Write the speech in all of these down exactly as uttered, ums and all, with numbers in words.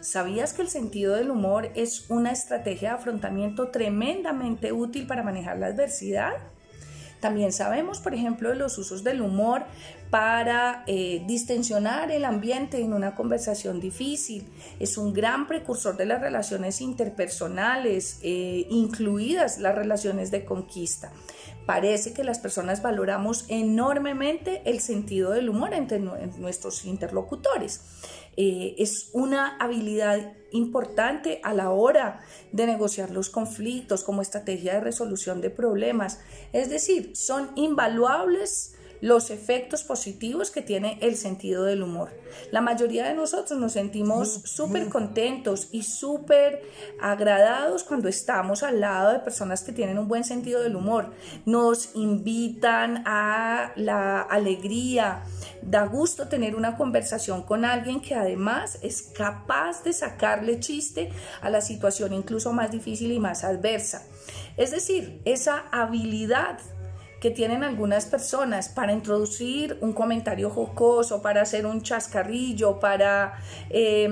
¿Sabías que el sentido del humor es una estrategia de afrontamiento tremendamente útil para manejar la adversidad? También sabemos, por ejemplo, de los usos del humor para eh, distensionar el ambiente en una conversación difícil. Es un gran precursor de las relaciones interpersonales, eh, incluidas las relaciones de conquista. Parece que las personas valoramos enormemente el sentido del humor entre nuestros interlocutores. Eh, es una habilidad importante a la hora de negociar los conflictos como estrategia de resolución de problemas. Es decir, son invaluables los efectos positivos que tiene el sentido del humor. La mayoría de nosotros nos sentimos súper contentos y súper agradados cuando estamos al lado de personas que tienen un buen sentido del humor. Nos invitan a la alegría. Da gusto tener una conversación con alguien que además es capaz de sacarle chiste a la situación incluso más difícil y más adversa. Es decir, esa habilidad que tienen algunas personas para introducir un comentario jocoso, para hacer un chascarrillo, para eh,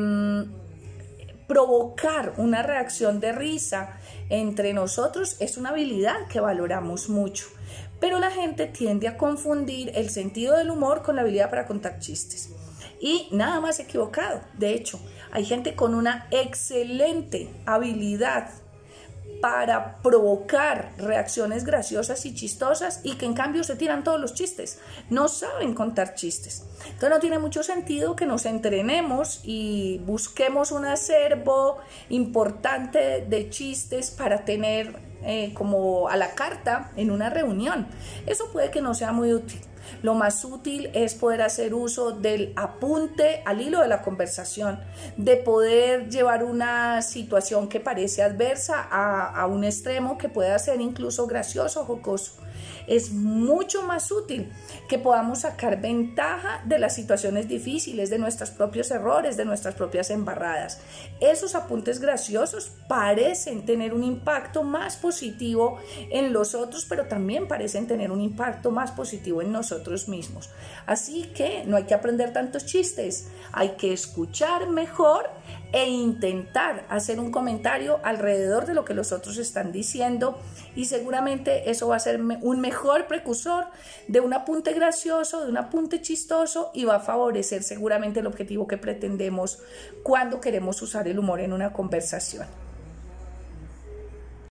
provocar una reacción de risa entre nosotros, es una habilidad que valoramos mucho. Pero la gente tiende a confundir el sentido del humor con la habilidad para contar chistes. Y nada más equivocado. De hecho, hay gente con una excelente habilidad para provocar reacciones graciosas y chistosas y que en cambio se tiran todos los chistes. No saben contar chistes. Entonces no tiene mucho sentido que nos entrenemos y busquemos un acervo importante de chistes para tener eh, como a la carta en una reunión. Eso puede que no sea muy útil. Lo más útil es poder hacer uso del apunte al hilo de la conversación, de poder llevar una situación que parece adversa a, a un extremo que pueda ser incluso gracioso o jocoso. Es mucho más útil que podamos sacar ventaja de las situaciones difíciles, de nuestros propios errores, de nuestras propias embarradas. Esos apuntes graciosos parecen tener un impacto más positivo en los otros, pero también parecen tener un impacto más positivo en nosotros mismos. Así que no hay que aprender tantos chistes, hay que escuchar mejor e intentar hacer un comentario alrededor de lo que los otros están diciendo, y seguramente eso va a ser un mejor precursor de un apunte gracioso, de un apunte chistoso, y va a favorecer seguramente el objetivo que pretendemos cuando queremos usar el humor en una conversación.